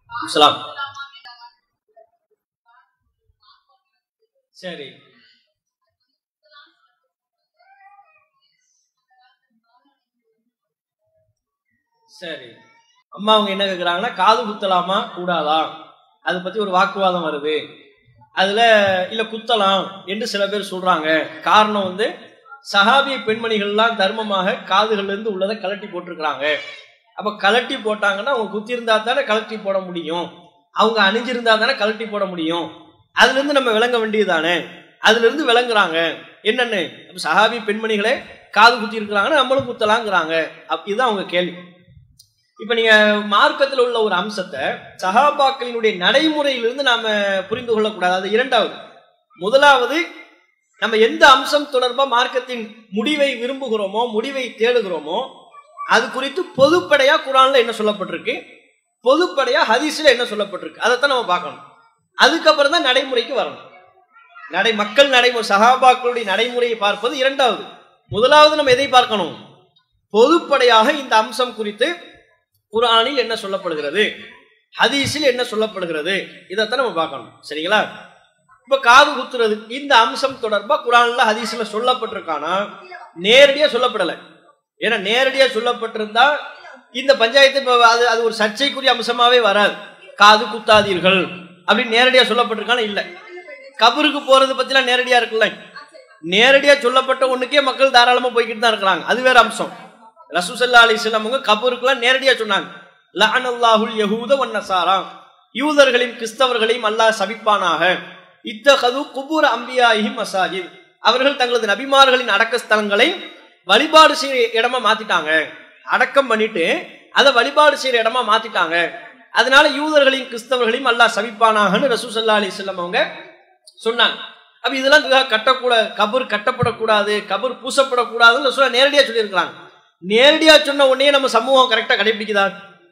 சலாம். சரி சரி. அம்மா அவங்க என்ன கேக்குறாங்கன்னா, காது குத்தலாமா கூடாதா, அதை பத்தி ஒரு வாக்குவாதம் வருது. அதுல இல்ல குத்தலாம் என்று சில பேர் சொல்றாங்க. காரணம் வந்து சஹாபிய பெண்மணிகள்லாம் தர்மமாக காதுகள்ல இருந்து உள்ளதை கலட்டி போட்டிருக்கிறாங்க. அப்ப கலட்டி போட்டாங்கன்னா அவங்க குத்தி இருந்தா தானே கலட்டி போட முடியும், அவங்க அணிஞ்சிருந்தா தானே கலட்டி போட முடியும். அதுல இருந்து நம்ம விளங்க வேண்டியதுதானே. அதுல இருந்து விளங்குறாங்க என்னன்னு, சஹாபி பெண்மணிகளே காது குத்தி இருக்கிறாங்கன்னா நம்மளும் குத்தலாங்கிறாங்க. இதுதான் அவங்க கேள்வி. இப்ப நீங்க மார்க்கத்தில் உள்ள ஒரு அம்சத்தை சஹாபாக்களினுடைய நடைமுறையிலிருந்து நாம புரிந்து கொள்ளக்கூடாது. அது இரண்டாவது. முதலாவது, நம்ம எந்த அம்சம் தொடர்பா மார்க்கத்தின் முடிவை விரும்புகிறோமோ, முடிவை தேடுகிறோமோ, அது குறித்து பொதுப்படையா குர்ஆன்ல என்ன சொல்லப்பட்டிருக்கு, பொதுப்படையா ஹதீஸ்ல என்ன சொல்லப்பட்டிருக்கு, அதைத்தான் நம்ம பார்க்கணும். அதுக்கப்புறம் தான் நடைமுறைக்கு வரணும். மக்கள் நடைமுறை, சஹாபாக்களுடைய நடைமுறையை பார்ப்பது இரண்டாவது. முதலாவது நம்ம எதை பார்க்கணும், பொதுப்படையாக இந்த அம்சம் குறித்து குர்ஆனில் என்ன சொல்லப்படுகிறது, ஹதீஸில் என்ன சொல்லப்படுகிறது, இதைத்தான் நம்ம பார்க்கணும். சரிங்களா? இப்ப காது குத்துறது இந்த அம்சம் தொடர்பா குர்ஆன்ல ஹதீஸ்ல சொல்லப்பட்டிருக்கானா, நேரடியா சொல்லப்படலை. ஏன்னா நேரடியா சொல்லப்பட்டிருந்தா இந்த பஞ்சாயத்து அது ஒரு சர்ச்சைக்குரிய அம்சமாவே வராது. காது குத்தாதீர்கள் அப்படின்னு நேரடியா சொல்லப்பட்டிருக்கான இல்ல. கபருக்கு போறது பத்திலாம் நேரடியா இருக்குல்ல, நேரடியா சொல்லப்பட்ட ஒண்ணுக்கே மக்கள் தாராளமா போய்கிட்டு தான் இருக்கிறாங்க. அது வேற அம்சம். ரசூல் ஸல்லல்லாஹு அலைஹி வஸல்லம் அவங்க கபருக்குலாம் நேரடியா சொன்னாங்க, லஅனல்லாஹுல் யஹூத வன் நஸாரா, யூதர்களையும் கிறிஸ்தவர்களையும் அல்லாஹ் சபிப்பானாக, இத்தகது குபூர் அம்பியாஹிம் மசாஜித், அவர்கள் தங்களது நபிமார்களின் அடக்க ஸ்தலங்களை வழிபாடு செய்யற இடமா மாத்திட்டாங்க, அடக்கம் பண்ணிட்டு அதை வழிபாடு செய்யற இடமா மாத்திட்டாங்க, அதனால யூதர்களையும் கிறிஸ்தவர்களையும் அல்லாஹ் சபிப்பானாகன்னு ரசூல் ஸல்லல்லாஹு அலைஹி வஸல்லம் அவங்க சொன்னாங்க. அப்ப இதெல்லாம் கட்டக்கூடாது, கபர் கட்டப்படக்கூடாது, கபர் பூசப்படக்கூடாதுன்னு ரசூல் நேரடியா சொல்லியிருக்கிறாங்க. நேரடியா சொன்ன உடனே நம்ம சமூகம் கரெக்டா கடைபிடிக்குதா?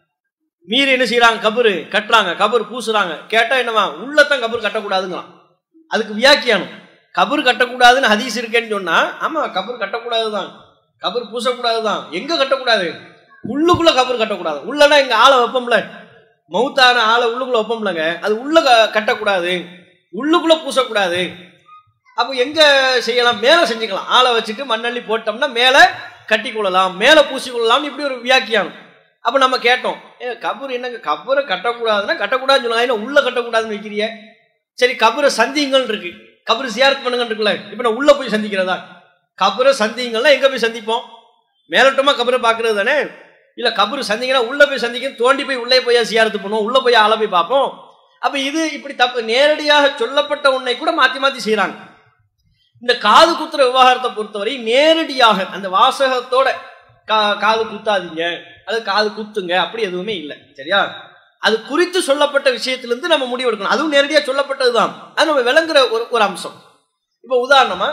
மீறி என்ன செய்யறாங்க, கபரு கட்டுறாங்க, கபர் பூசுறாங்க. கேட்டா என்னவா, உள்ளத்தான் கபர் கட்டக்கூடாதுங்களாம். அதுக்கு வியாக்கியானம், கபர் கட்டக்கூடாதுன்னு ஹதீஸ் இருக்கேன்னு சொன்னா, ஆமா கபர் கட்டக்கூடாதுதான், கபர் பூசக்கூடாதுதான். எங்க கட்டக்கூடாது, உள்ளுக்குள்ள கபர் கட்டக்கூடாது. உள்ளனா இங்க ஆளை வைப்போம்ல, மௌத்தான ஆளை உள்ளுக்குள்ள வைப்போம்லங்க, அது உள்ள கட்டக்கூடாது, உள்ளுக்குள்ள பூசக்கூடாது. அப்போ எங்க செய்யலாம், மேல செஞ்சுக்கலாம். ஆளை வச்சுட்டு மண்ணள்ளி போட்டோம்னா மேல கட்டி கொள்ளலாம், மேல பூசி கொள்ளலாம், இப்படி ஒரு வியாக்கியானம். அப்ப நம்ம கேட்டோம், கபர் என்னங்க, கபரை கட்டக்கூடாதுன்னா கட்டக்கூடாதுன்னு சொல்லுவாங்க, உள்ள கட்டக்கூடாதுன்னு வைக்கிறிய. சரி கபரை சந்திங்கள் இருக்கு, கபரை சியாரத் பண்ணுங்க இருக்குல்ல, இப்ப நான் உள்ள போய் சந்திக்கிறதா? கபரை சந்திங்கள்னா எங்க போய் சந்திப்போம், மேலட்டமா கபரை பாக்குறது தானே. இல்ல கபரு சந்திங்கன்னா உள்ள போய் சந்திக்க, தோண்டி போய் உள்ளே போய் சியாரத்து பண்ணுவோம், உள்ள போய் ஆள போய் பார்ப்போம். அப்ப இது இப்படி தப்பு. நேரடியாக சொல்லப்பட்ட உன்னை கூட மாத்தி மாத்தி செய்யறாங்க. இந்த காது குத்துற விவகாரத்தை பொறுத்தவரை நேரடியாக அந்த வாசகத்தோட காது குத்தாதீங்க, அது காது குத்துங்க அப்படி எதுவுமே இல்லை. சரியா? அது குறித்து சொல்லப்பட்ட விஷயத்திலிருந்து நம்ம முடிவு எடுக்கணும். அதுவும் நேரடியா சொல்லப்பட்டதுதான், அது நம்ம விளங்குற ஒரு அம்சம். இப்ப உதாரணமா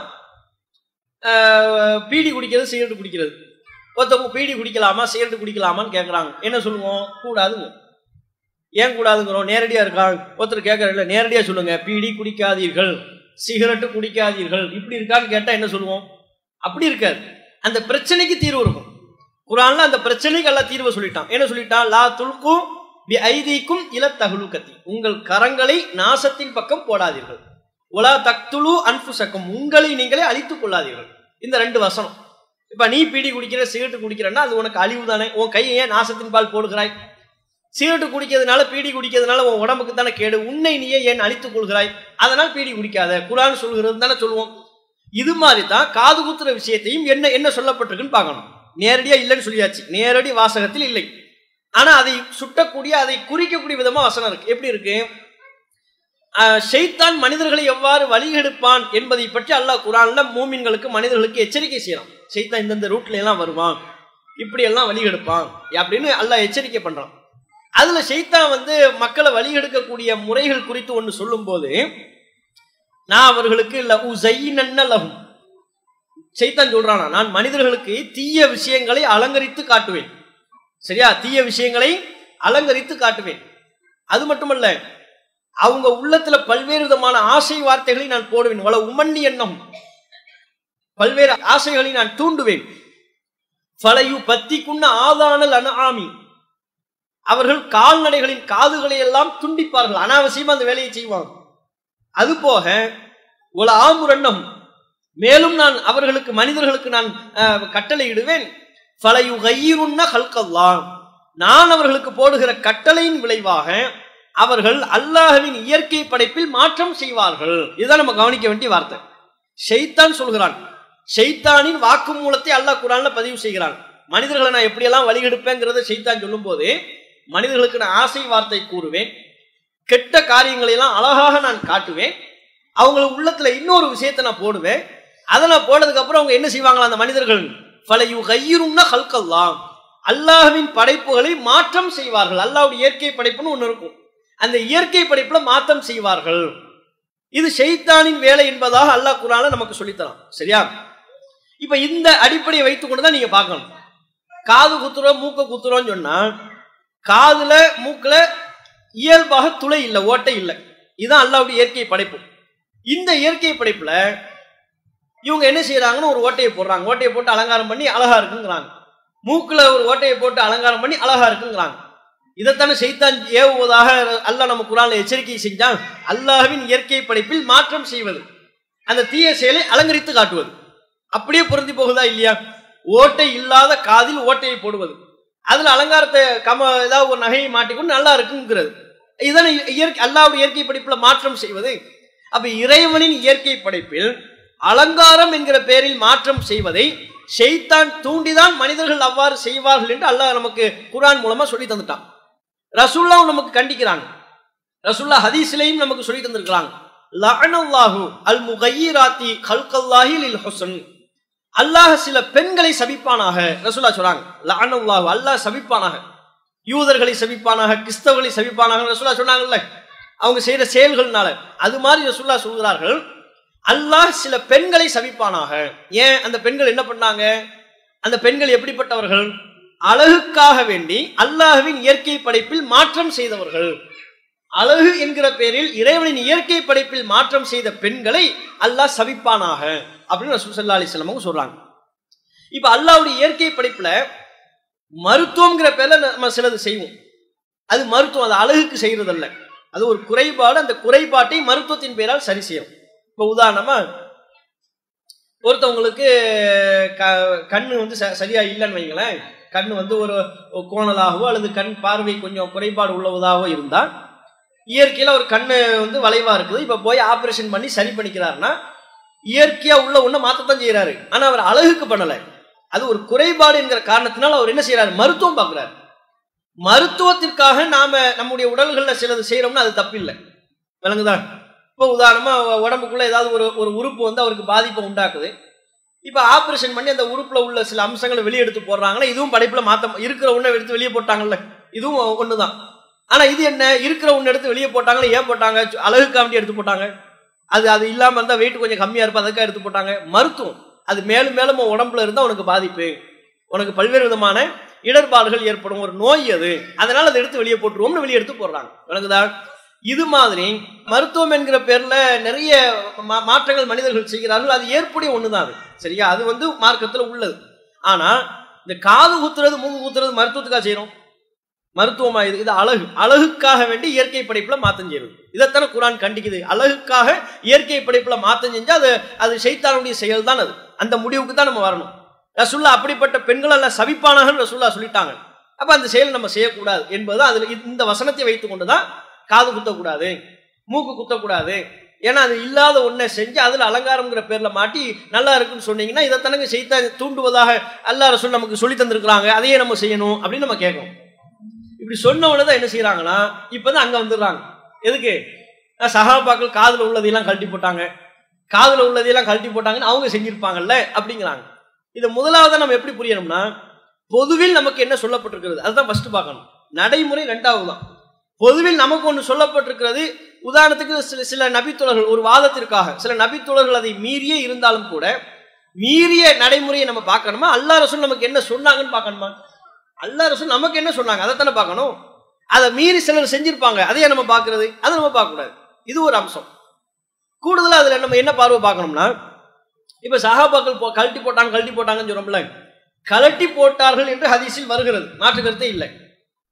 பீடி குடிக்கிறது, சிகரெட் குடிக்கிறது. ஒருத்தவங்க பீடி குடிக்கலாமா சிகரெட் குடிக்கலாமான்னு கேட்கறாங்க. என்ன சொல்லுவோம், கூடாதுங்க. ஏன் கூடாதுங்கிறோம், நேரடியா இருக்காங்க. ஒருத்தர் கேட்கற, நேரடியா சொல்லுங்க, பீடி குடிக்காதீர்கள், சிகரெட்டு குடிக்காதீர்கள், இப்படி இருக்கான்னு கேட்டா என்ன சொல்லுவோம்? அப்படி இருக்காது. அந்த பிரச்சனைக்கு தீர்வு இருக்கும். குர்ஆன்ல அந்த பிரச்சனைக்கு எல்லாம் தீர்வு சொல்லிட்டான். என்ன சொல்லிட்டான், லா துல்கு பி ஐதீக்கும் இல தஹ்லுகத்தி, உங்கள் கரங்களை நாசத்தின் பக்கம் போடாதீர்கள், வலா தக்துலு அன்ஃபுஸக்கும், உங்களை நீங்களே அழித்துக் கொள்ளாதீர்கள். இந்த ரெண்டு வசனம். இப்ப நீ பீடி குடிக்கிற சிகரெட்டு குடிக்கிறன்னா அது உனக்கு அழிவு தானே, உன் கையை ஏன் நாசத்தின் பால் போடுகிறாய்? சிகரெட்டு குடிக்கிறதுனால பீடி குடிக்கிறதுனால உன் உடம்புக்கு தானே கேடு, உன்னை நீயே ஏன் அழித்துக் கொள்கிறாய்? அதனால் பீடி குடிக்காத, குர்ஆன் சொல்கிறது தானே சொல்லுவோம். இது மாதிரி தான் காது குத்துற விஷயத்தையும் என்ன சொல்லப்பட்டிருக்குன்னு பார்க்கணும். நேரடியா இல்லைன்னு சொல்லியாச்சு, நேரடி வாசகத்தில் இல்லை. ஆனா அதை சுட்டக்கூடிய, அதை குறிக்கக்கூடிய விதமா வசனம் இருக்கு. எப்படி இருக்கு, ஷைத்தான் மனிதர்களை எவ்வாறு வழிகெடுப்பான் என்பதை பற்றி அல்லாஹ் குர்ஆன்ல மூமின்களுக்கு மனிதர்களுக்கு எச்சரிக்கை செய்யறான். ஷைத்தான் இந்தந்த ரூட்ல எல்லாம் வருவான், இப்படி எல்லாம் வழிகெடுப்பான் அப்படின்னு அல்லாஹ் எச்சரிக்கை பண்றான். அதுல ஷைத்தான் மக்களை வழிகெடுக்கக்கூடிய முறைகள் குறித்து ஒன்று சொல்லும் போது, நான் அவர்களுக்கு லஹும், ஷைத்தான் சொல்றானா, நான் மனிதர்களுக்கு தீய விஷயங்களை அலங்கரித்து காட்டுவேன். சரியா? தீய விஷயங்களை அலங்கரித்து காட்டுவேன். அது மட்டுமல்ல, அவங்க உள்ளத்துல பல்வேறு விதமான ஆசை வார்த்தைகளை நான் போடுவேன். வல உமன்னி எண்ணம், பல்வேறு ஆசைகளை நான் தூண்டுவேன். ஃபலயு பத்திக்குன்ன ஆதானல் அன்ஆமி, அவர்கள் கால்நடைகளின் காதுகளை எல்லாம் துண்டிப்பார்கள், அனாவசியமா அந்த வேலையை செய்வாங்க. அது போக ஒரு ஆமுரண்டம், மேலும் நான் அவர்களுக்கு மனிதர்களுக்கு நான் கட்டளை இடுவேன், நான் அவர்களுக்கு போடுகிற கட்டளையின் விளைவாக அவர்கள் அல்லாஹ்வின் இயற்கை படைப்பில் மாற்றம் செய்வார்கள். இதுதான் நம்ம கவனிக்க வேண்டிய வார்த்தை. ஷைத்தான் சொல்கிறான், ஷைத்தானின் வாக்கு மூலத்தை அல்லாஹ் குர்ஆன்ல பதிவு செய்கிறான். மனிதர்களை நான் எப்படியெல்லாம் வழிகெடுப்பேங்கிறத ஷைத்தான் சொல்லும் போது, மனிதர்களுக்கு நான் ஆசை வார்த்தை கூறுவேன், கெட்ட காரியங்களை எல்லாம் அழகாக நான் காட்டுவேன், அவங்களுக்கு உள்ளத்துல இன்னொரு விஷயத்தை நான் போடுவேன். அதை நான் போனதுக்கு அப்புறம் அவங்க என்ன செய்வாங்களா, அந்த மனிதர்கள் அல்லாஹ்வின் படைப்புகளை மாற்றம் செய்வார்கள். அல்லாஹ்வுடைய இயற்கை படைப்புன்னு ஒண்ணு இருக்கும், அந்த இயற்கை படைப்புல மாற்றம் செய்வார்கள். இது ஷைத்தானின் வேலை என்பதாக அல்லாஹ் குர்ஆன்ல நமக்கு சொல்லித்தரான். சரியா? இப்ப இந்த அடிப்படையை வைத்துக் கொண்டுதான் நீங்க பார்க்கணும். காது குத்துறோம் மூக்க குத்துறோம்னு சொன்னா, காதுல மூக்குல இயல்பாக துளை இல்லை, ஓட்டை இல்லை. இதுதான் அல்லாஹ்வுடைய இயற்கை படைப்பு. இந்த இயற்கை படைப்புல இவங்க என்ன செய்யறாங்கன்னு ஒரு ஓட்டையை போடுறாங்க, ஓட்டையை போட்டு அலங்காரம் பண்ணி அழகா இருக்குங்கிறாங்க. மூக்குல ஒரு ஓட்டையை போட்டு அலங்காரம் பண்ணி அழகா இருக்குங்கிறாங்க. இதைத்தானே ஷைத்தான் ஏவுவதாக அல்லாஹ் நம்ம குர்ஆன்ல எச்சரிக்கை செஞ்சான். அல்லாஹ்வின் இயற்கை படைப்பில் மாற்றம் செய்வது, அந்த தீய செயலை அலங்கரித்து காட்டுவது. அப்படியே பொருந்தி போகுதா இல்லையா? ஓட்டை இல்லாத காதில் ஓட்டையை போடுவது, அதுல அலங்காரத்தை ஏதாவது ஒரு நகையை மாட்டிக்கொண்டு நல்லா இருக்குங்கிறது. இதனை அல்லாஹ்வுடைய இயற்கை படைப்புல மாற்றம் செய்வது. அப்ப இறைவனின் இயற்கை படைப்பில் அலங்காரம் என்கிற பெயரில் மாற்றம் செய்வதை ஷைத்தான் தூண்டிதான் மனிதர்கள் அவ்வாறு செய்வார்கள் என்று அல்லாஹ் நமக்கு குர்ஆன் மூலமா சொல்லி தந்துட்டான். ரசூலுல்லாஹ் நமக்கு கண்டிக்கிறாங்க, ரசூலுல்லாஹ் ஹதீஸ்லயும் நமக்கு சொல்லி தந்திருக்கிறாங்க. லஅனல்லாஹு அல் முகய்யிராத்தி கல்கல்லாஹி லில் ஹுஸ்ன். அல்லாஹ் சில பெண்களை சபிப்பானாக. ரசூலுல்லாஹ் சொல்றாங்க, லஅனல்லாஹு, அல்லாஹ் சபிப்பானாக, யூதர்களை சபிப்பானாக, கிறிஸ்தவர்களை சபிப்பானாக. ரசூலுல்லாஹ் சொன்னாங்கல்ல, அவங்க செய்யற செயல்கள்னால. அது மாதிரி ரசூலுல்லாஹ் சொல்கிறார்கள், அல்லாஹ் சில பெண்களை சபிப்பானாக. ஏன்? அந்த பெண்கள் என்ன பண்ணாங்க? அந்த பெண்கள் எப்படிப்பட்டவர்கள்? அழகுக்காக வேண்டி அல்லாஹ்வின் இயற்கை படைப்பில் மாற்றம் செய்தவர்கள். அழகு என்கிற பெயரில் இறைவனின் இயற்கை படைப்பில் மாற்றம் செய்த பெண்களை அல்லாஹ் சபிப்பானாக அப்படின்னு ரசூல் ஸல்லல்லாஹு அலைஹி வஸல்லம் சொல்றாங்க. இப்ப அல்லாஹ்வுடைய இயற்கை படைப்புல மருத்துவம்ங்கிற பேர்ல நம்ம சிலது செய்வோம். அது மருத்துவம், அது அழகுக்கு செய்யறதல்ல, அது ஒரு குறைபாடு. அந்த குறைபாட்டை மருத்துவத்தின் பெயரால் சரி செய்யும். இப்ப உதாரணமா, ஒருத்தவங்களுக்கு கண்ணு சரியா இல்லைன்னு வைங்களேன், கண்ணு ஒரு கோணலாகவோ அல்லது கண் பார்வை கொஞ்சம் குறைபாடு உள்ளதாகவோ இருந்தா, இயற்கையில ஒரு கண்ணு வளைவா இருக்குது, இப்ப போய் ஆபரேஷன் பண்ணி சரி பண்ணிக்கிறாருன்னா இயற்கையா உள்ள ஒண்ணு மாத்தத்தான் செய்யறாரு. ஆனா அவர் அழகுக்கு பண்ணல, அது ஒரு குறைபாடு என்கிற காரணத்தினால அவர் என்ன செய்யறாரு? மருத்துவம் பார்க்கிறார். மருத்துவத்திற்காக நாம நம்முடைய உடல்கள்ல சிலது செய்யறோம்னா அது தப்பு இல்லை, விளங்குதா? இப்போ உதாரணமா உடம்புக்குள்ள ஏதாவது ஒரு உறுப்பு அவருக்கு பாதிப்பை உண்டாக்குது. இப்ப ஆபரேஷன் பண்ணி அந்த உறுப்புல உள்ள சில அம்சங்களை வெளியே எடுத்து போடுறாங்கன்னா, இதுவும் படைப்புல மாத்த இருக்கிற ஒண்ணை எடுத்து வெளியே போட்டாங்கல்ல, இதுவும் ஒண்ணுதான். ஆனா இது என்ன? இருக்கிற ஒண்ணு எடுத்து வெளியே போட்டாங்களே, ஏன் போட்டாங்க? அழகுக்காண்டி எடுத்து போட்டாங்க. அது இல்லாம இருந்தா வெயிட் கொஞ்சம் கம்மியா இருப்பா, அதுக்காக எடுத்து போட்டாங்க. மருத்துவம் அது மேலும் மேலும் உடம்புல இருந்தா உனக்கு பாதிப்பு, உனக்கு பல்வேறு விதமான இடர்பாடுகள் ஏற்படும், ஒரு நோய் அது, அதனால அதை எடுத்து வெளியே போட்டுருவோம்னு வெளியே எடுத்து போடுறாங்க. விளங்குதா? இது மாதிரி மருத்துவம் என்கிற பேர்ல நிறைய மாற்றங்கள் மனிதர்கள் செய்கிறார்கள். அது ஏற்புடைய ஒண்ணுதான் அது, சரியா? அது மார்க்கத்துல உள்ளது. ஆனா இந்த காது குத்துறது மூக்கு குத்துறது மருத்துவத்துக்காக செய்யறோம், மருத்துவமா? இது அழகுக்காக வேண்டி இயற்கை படைப்புல மாத்தம் செய்யறது. இதைத்தானே குர்ஆன் கண்டிக்குது. அழகுக்காக இயற்கை படைப்புல மாத்தம் செஞ்சா அது ஷைத்தானுடைய செயல் தான். அது அந்த முடிவுக்கு தான் நம்ம வரணும். ரசூலுல்லாஹ் அப்படிப்பட்ட பெண்கள் எல்லாம் சபிப்பானாக ரசூலுல்லாஹ் சொல்லிட்டாங்க. அப்ப அந்த செயலை நம்ம செய்யக்கூடாது என்பது அதுல இந்த வசனத்தை வைத்துக் கொண்டுதான் காது குத்தக்கூடாது, மூக்கு குத்தக்கூடாது. ஏன்னா அது இல்லாத ஒன்றை செஞ்சு அதுல அலங்காரம்ங்கிற பேர்ல மாட்டி நல்லா இருக்குன்னு சொன்னீங்கன்னா இதைத்தானங்க ஷைத்தான் தூண்டுவதாக அல்லாஹ் ரசூல் நமக்கு சொல்லி தந்திருக்கிறாங்க, அதையே நம்ம செய்யணும் அப்படின்னு நம்ம கேட்கணும். இப்படி சொன்ன உடனே என்ன செய்யறாங்கன்னா, இப்பதான் அங்க வந்துடுறாங்க. எதுக்கு? சஹாபாக்கள் காதுல உள்ளதையெல்லாம் கழட்டி போட்டாங்க, காதுல உள்ளதையெல்லாம் கழட்டி போட்டாங்கன்னு அவங்க செஞ்சிருப்பாங்கல்ல அப்படிங்கிறாங்க. இதை முதலாவது நம்ம எப்படி புரியணும்னா, பொதுவில் நமக்கு என்ன சொல்லப்பட்டிருக்கிறது அதுதான் ஃபர்ஸ்ட் பார்க்கணும். நடைமுறை ரெண்டாவது தான். பொதுவில் நமக்கு ஒன்று சொல்லப்பட்டிருக்கிறது. உதாரணத்துக்கு சில நபித்தோழர்கள் ஒரு வாதத்திற்காக சில நபித்தோழர்கள் அதை மீறியே இருந்தாலும் கூட மீறிய நடைமுறையை நம்ம பார்க்கணுமா, அல்லாஹ் ரசூல் நமக்கு என்ன சொன்னாங்கன்னு பார்க்கணுமா? அல்லாஹ் ரசூல் நமக்கு என்ன சொன்னாங்க அதைத்தானே பார்க்கணும். அதை மீறி சிலர் செஞ்சிருப்பாங்க, அதையே நம்ம பார்க்கறது, அதை நம்ம பார்க்கக்கூடாது. இது ஒரு அம்சம். கூடுதலா அதுல நம்ம என்ன பார்வை பார்க்கணும்னா, இப்ப சஹாபாக்கள் கழட்டி போட்டாங்கன்னு சொல்றோம்ல, கழட்டி போட்டார்கள் என்று ஹதீஸில் வருகிறது, மாற்று கருத்தே இல்லை.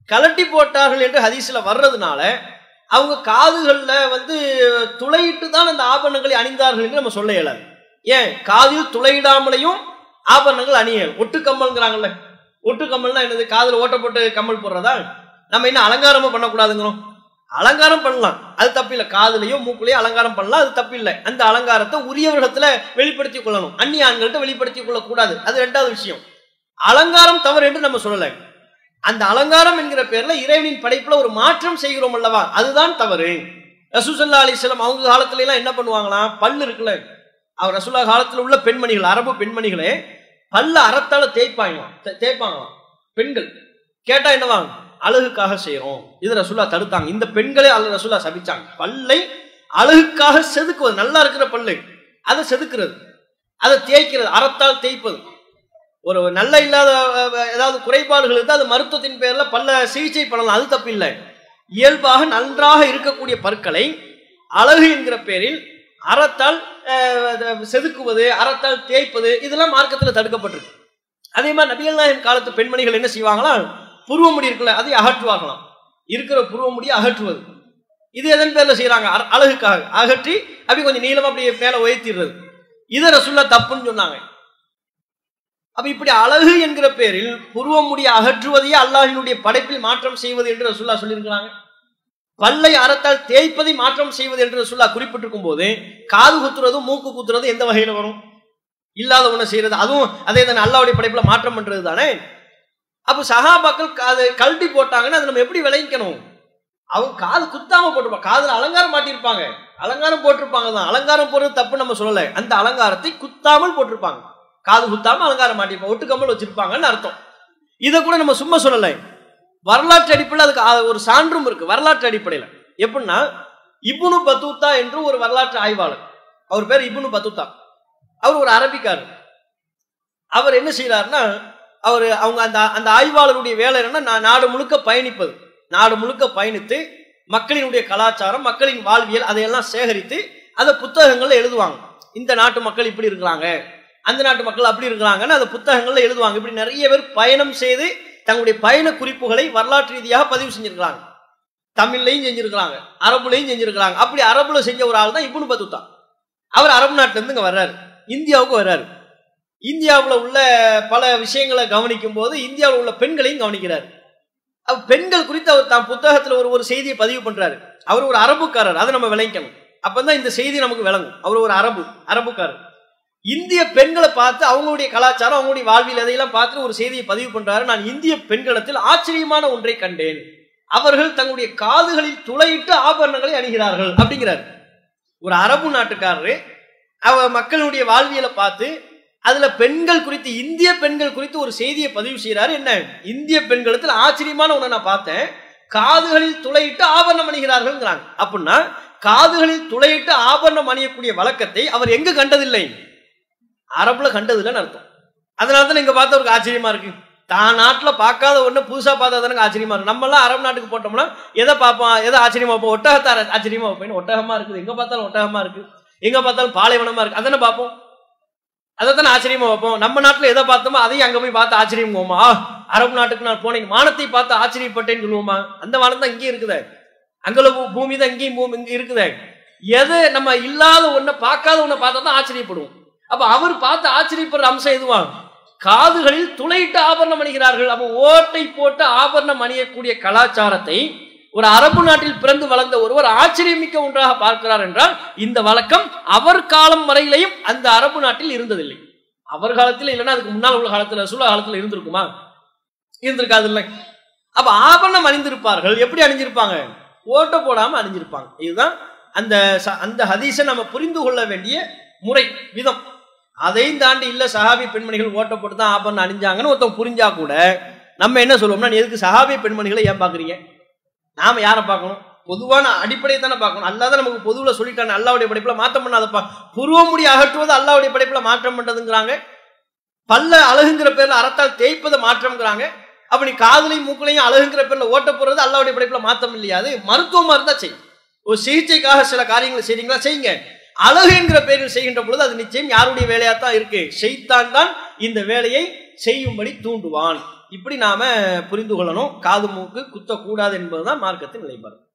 கலட்டி போட்டார்கள் என்று ஹதீஸ்ல வர்றதுனால அவங்க காதுகள்ல துளையிட்டு தான் அந்த ஆபரணங்களை அணிந்தார்கள் என்று நம்ம சொல்ல இயலாது. ஏன் காதில் துளையிடாமலையும் ஆபரணங்கள் அணியல். ஒட்டு கம்மல்ங்கிறாங்கல்ல, ஒட்டு கம்மல்னா என்னது? காதுல ஓட்ட போட்டு கம்மல் போடுறதா? நம்ம என்ன அலங்காரமும் பண்ணக்கூடாதுங்கிறோம்? அலங்காரம் பண்ணலாம், அது தப்பில்லை. காதுலயோ மூக்குலயோ அலங்காரம் பண்ணலாம், அது தப்பில்லை. அந்த அலங்காரத்தை உரியவரிடத்துல வெளிப்படுத்திக் கொள்ளணும், அந்நிய ஆண்கள்ட்ட வெளிப்படுத்திக் கொள்ளக்கூடாது. அது ரெண்டாவது விஷயம். அலங்காரம் தவறு என்று நம்ம சொல்லலை. அந்த அலங்காரம் என்கிற பேர்ல இறைவனின் படைப்புல ஒரு மாற்றம் செய்கிறோம் அல்லவா, அதுதான் தவறு. ரசூல் ஸல்லல்லாஹு அலைஹி வஸல்லம் அவங்க காலத்துல எல்லாம் என்ன பண்ணுவாங்களாம், பல்லு இருக்குல்ல, அவர் ரசூலுல்லாஹ் காலத்துல உள்ள பெண்மணிகள், அரபு பெண்மணிகளே பல்ல அறத்தால தேய்ப்பாங்களாம். பெண்கள் கேட்டா என்னவாங்க, அழகுக்காக செய்யறோம், இது ரசூலுல்லாஹ் தடுத்தாங்க. இந்த பெண்களே ரசூலுல்லாஹ் சபிச்சாங்க. பல்லை அழகுக்காக செதுக்குவது, நல்லா இருக்கிற பல்லு அதை செதுக்குறது, அதை தேய்க்கிறது, அறத்தால் தேய்ப்பது. ஒரு நல்ல இல்லாத ஏதாவது குறைபாடுகள் இருந்தால் அது மருத்துவத்தின் பேர்ல பல்ல சிகிச்சை பண்ணலாம், அது தப்பு இல்லை. இயல்பாக நன்றாக இருக்கக்கூடிய பற்களை அழகு என்கிற பேரில் அறத்தால் செதுக்குவது, அறத்தால் தேய்ப்பது, இதெல்லாம் மார்க்கத்தில் தடுக்கப்பட்டிருக்கு. அதே மாதிரி நபிகள் நாயகம் காலத்து பெண்மணிகள் என்ன செய்வாங்களா, புருவ முடி இருக்குல்ல, அதை அகற்றுவாங்களாம். இருக்கிற புருவ முடியை அகற்றுவது, இது எதன் பேர்ல செய்யறாங்க, அழகுக்காக அகற்றி அப்படி கொஞ்சம் நீளமா அப்படி மேல உயர்த்திடுறது. இதை ரசூலுல்லாஹ் தப்புன்னு சொன்னாங்க. அப்ப இப்படி அழகு என்கிற பேரில் புருவ முடியை அகற்றுவதையே அல்லாஹ்வினுடைய படைப்பில் மாற்றம் செய்வது என்று ரசூலுல்லாஹ் சொல்லியிருக்கிறாங்க. பல்லை அறத்தால் தேய்ப்பதை மாற்றம் செய்வது என்று ரசூலுல்லாஹ் குறிப்பிட்டிருக்கும் போது காது குத்துறதும் மூக்கு குத்துறதும் எந்த வகையில வரும்? இல்லாத ஒண்ணு செய்யறது, அதுவும் அதே தானே, அல்லாஹ்வுடைய படைப்புல மாற்றம் பண்றது தானே. அப்ப சஹாபாக்கள் காது கழட்டி போட்டாங்கன்னா அது நம்ம எப்படி விளங்கிக்கணும்? அவங்க காது குத்தாம போட்டிருப்பாங்க, காதுல அலங்காரம் மாட்டிருப்பாங்க, அலங்காரம் போட்டிருப்பாங்க தான். அலங்காரம் போடுறது தப்பு நம்ம சொல்லல, அந்த அலங்காரத்தை குத்தாமல் போட்டிருப்பாங்க, காது குத்தாம அலங்காரம் மாட்டிருப்பாங்க, ஒட்டு கம்மல் வச்சிருப்பாங்கன்னு அர்த்தம். இதை கூட நம்ம சும்மா சொல்லல, வரலாற்று அடிப்படையில் அதுக்கு ஒரு சான்றும் இருக்கு. வரலாற்று அடிப்படையில் எப்படின்னா, இப்னு பத்தூத்தா என்று ஒரு வரலாற்று ஆய்வாளர், அவர் பேர் இப்னு பத்தூத்தா, அவர் ஒரு அரபிக்காரர். அவர் என்ன செய்யறாருன்னா, அவங்க அந்த ஆய்வாளருடைய வேலை என்னன்னா, நாடு முழுக்க பயணிப்பது, நாடு முழுக்க பயணித்து மக்களினுடைய கலாச்சாரம், மக்களின் வாழ்வியல் அதையெல்லாம் சேகரித்து அதை புத்தகங்கள்ல எழுதுவாங்க. இந்த நாட்டு மக்கள் இப்படி இருக்கிறாங்க, அந்த நாட்டு மக்கள் அப்படி இருக்கிறாங்கன்னு அந்த புத்தகங்கள்ல எழுதுவாங்க. இப்படி நிறைய பேர் பயணம் செய்து தங்களுடைய பயண குறிப்புகளை வரலாற்று ரீதியாக பதிவு செஞ்சிருக்கிறாங்க. தமிழ்லையும் செஞ்சிருக்கிறாங்க, அரபுலையும் செஞ்சிருக்கிறாங்க. அப்படி அரபுல செஞ்ச ஒரு ஆள் தான் இப்னு பத்தூத்தா. அவர் அரபு நாட்டுல இருந்து இங்க வர்றாரு, இந்தியாவுக்கு வர்றாரு. இந்தியாவில் உள்ள பல விஷயங்களை கவனிக்கும் போது இந்தியாவில் உள்ள பெண்களையும் கவனிக்கிறார். பெண்கள் குறித்து அவர் தான் புத்தகத்துல ஒரு செய்தியை பதிவு பண்றாரு. அவர் ஒரு அரபுக்காரர், அதை நம்ம விளங்கணும். அப்பதான் இந்த செய்தி நமக்கு விளங்கும். அவர் ஒரு அரபுக்காரர். இந்திய பெண்களை பார்த்து அவங்களுடைய கலாச்சாரம், அவங்களுடைய வாழ்வியல் அதையெல்லாம் பார்த்து ஒரு செய்தியை பதிவு பண்றாரு. நான் இந்திய பெண்களிடத்தில் ஆச்சரியமான ஒன்றை கண்டேன், அவர்கள் தங்களுடைய காதுகளில் துளையிட்டு ஆபரணங்களை அணிகிறார்கள் அப்படிங்கிறார். ஒரு அரபு நாட்டுக்காரரு மக்களுடைய வாழ்வியலை பார்த்து அதுல பெண்கள் குறித்து, இந்திய பெண்கள் குறித்து ஒரு செய்தியை பதிவு செய்யறாரு. என்ன, இந்திய பெண்களிடத்தில் ஆச்சரியமான ஒண்ணை நான் பார்த்தேன், காதுகளில் துளையிட்டு ஆபரணம் அணிகிறார்கள். அப்படின்னா காதுகளில் துளையிட்டு ஆபரணம் அணியக்கூடிய வழக்கத்தை அவர் எங்க கண்டதில்லை, அரபுல கண்டதில்லைன்னு அர்த்தம். அதனாலதான் இங்க பார்த்த ஒரு ஆச்சரியமா இருக்கு. தான் நாட்டுல பார்க்காத ஒண்ணு புதுசா பார்த்தா தானே ஆச்சரியமா இருக்கு. நம்ம எல்லாம் அரபு நாட்டுக்கு போட்டோம்னா எதை பார்ப்போம், எதை ஆச்சரியமா வைப்போம், ஒட்டகத்தை ஆச்சரியமா வைப்பேன். ஒட்டகமா இருக்குது, எங்க பார்த்தாலும் ஒட்டகமா இருக்கு, எங்க பார்த்தாலும் பாலைவனமா இருக்கு, அதானே பார்ப்போம், அதைத்தானே ஆச்சரியமா வைப்போம். நம்ம நாட்டுல எதை பார்த்தோமோ அதையும் அங்க போய் பார்த்து ஆச்சரியம் போவோமா? அரபு நாட்டுக்கு நான் போனேன், வானத்தை பார்த்து ஆச்சரியப்பட்டேன்னு சொல்லுவோமா? அந்த வானம் தான் இங்கேயும் இருக்குதே, அங்குள்ள பூமி தான் இங்கேயும் பூமி இங்க இருக்குதே. எது நம்ம இல்லாத ஒண்ணை, பார்க்காத ஒண்ணை பார்த்தா தான் ஆச்சரியப்படுவோம். அப்ப அவர் பார்த்து ஆச்சரியப்படுற அம்சம் எதுவா, காதுகளில் துளையிட்டு ஆபரணம் அணிகிறார்கள். அப்ப ஓட்டை போட்டு ஆபரணம் அணியக்கூடிய கலாச்சாரத்தை ஒரு அரபு நாட்டில் பிறந்து வளர்ந்த ஒருவர் ஆச்சரியமிக்க ஒன்றாக பார்க்கிறார் என்றால், இந்த வழக்கம் அவர் காலம் வரையிலையும் அந்த அரபு நாட்டில் இருந்ததில்லை. அவர் காலத்தில் இல்லைன்னா அதுக்கு முன்னால் உள்ள காலத்துல, ரசூலுல்லாஹ் காலத்துல இருந்திருக்குமா? இருந்திருக்காது இல்லை. அப்ப ஆபரணம் அணிந்திருப்பார்கள். எப்படி அணிஞ்சிருப்பாங்க? ஓட்ட போடாம அணிஞ்சிருப்பாங்க. இதுதான் அந்த ஹதீஸை நம்ம புரிந்து கொள்ள வேண்டிய முறை, விதம். அதையும் தாண்டி இல்ல சஹாபி பெண்மணிகள் ஓட்ட போட்டு தான் ஆபரணம் அணிஞ்சாங்கன்னு ஒருத்தன் புரிஞ்சா கூட நம்ம என்ன சொல்லுவோம்னா, நீ எதுக்கு சஹாபி பெண்மணிகளை ஏன் பாக்குறீங்க? நாம யாரை பார்க்கணும்? பொதுவான அடிப்படையை தானே பார்க்கணும். அல்லாத நமக்கு பொதுவுல சொல்லிட்டாங்க, அல்லாவுடைய படைப்புல மாற்றம் பண்ணாதப்பா. புருவ முடி அகற்றுவது அல்லாவுடைய படைப்புல மாற்றம் பண்றதுங்கிறாங்க, பல்ல அழகுங்கிற பேர்ல அறத்தால் தேய்ப்பதை மாற்றம்ங்கிறாங்க. அப்ப நீ காதுலையும் மூக்களையும் அழகுங்கிற பேர்ல ஓட்ட போறது அல்லாவுடைய படைப்புல மாற்றம் இல்லையாது. மருத்துவமா இருந்தா செய்யும், ஒரு சிகிச்சைக்காக சில காரியங்களை செய்றீங்களா செய்யுங்க. அழகு என்கிற பேரில் செய்கின்ற பொழுது அது நிச்சயம் யாருடைய வேலையா தான் இருக்கு, ஷைத்தான் தான் இந்த வேலையை செய்யும்படி தூண்டுவான். இப்படி நாம புரிந்து கொள்ளணும். காது மூக்கு குத்தக்கூடாது என்பதுதான் மார்க்கத்தின் நிலைப்பாடு.